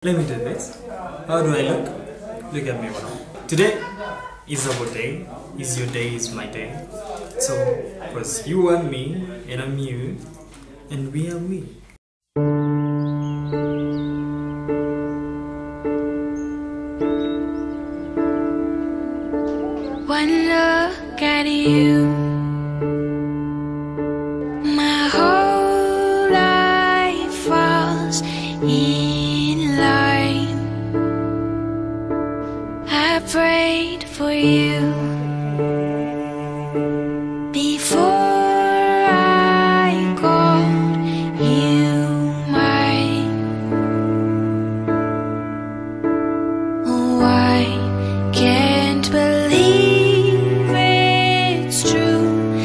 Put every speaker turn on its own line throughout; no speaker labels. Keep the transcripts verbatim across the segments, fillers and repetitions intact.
Let me do this. How do I look? Look at me now. Today is our day. Is your day, is my day. So, because you are me, and I'm you, and we are we.
One look at you, my whole life falls in line. I prayed for you before I called you mine. Oh, I can't believe it's true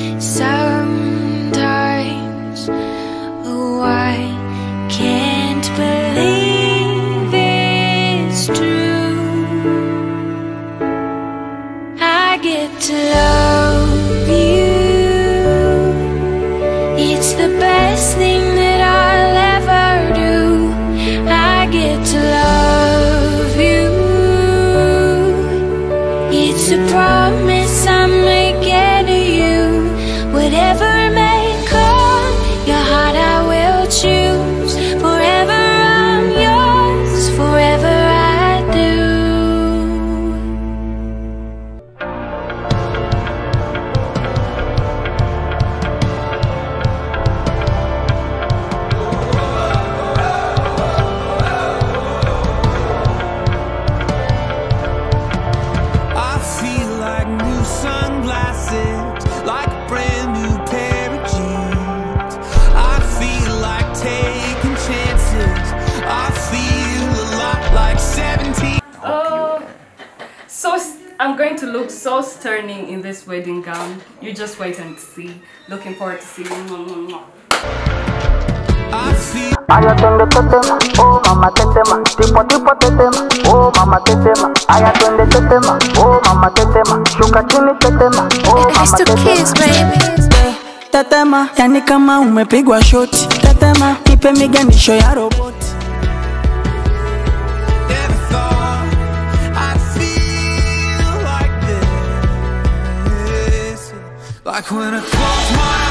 sometimes. Oh, I can't believe it's true. I get to love you. It's the best thing that I'll ever do. I get to love you. It's a promise I'm making to you. Whatever may come, your heart I will choose. Forever I'm yours, forever I do.
I feel like new sunglasses, like a brand new pair of jeans. I feel like taking chances. I feel a lot like seventeen.
Oh, so s- I'm going to look so stunning in this wedding gown. You just wait and see. Looking forward to seeing you.
I feel
Aya twende tetema, oh mama tetema, tipo tipo tetema, oh mama tetema. Aya twende tetema, oh mama tetema, shuka chini tetema, oh mama tetema. Tetema, yani kama umepigwa shoti. Tetema, nipe miganisho ya roboti.
never thought I'd feel like this. Like when I close my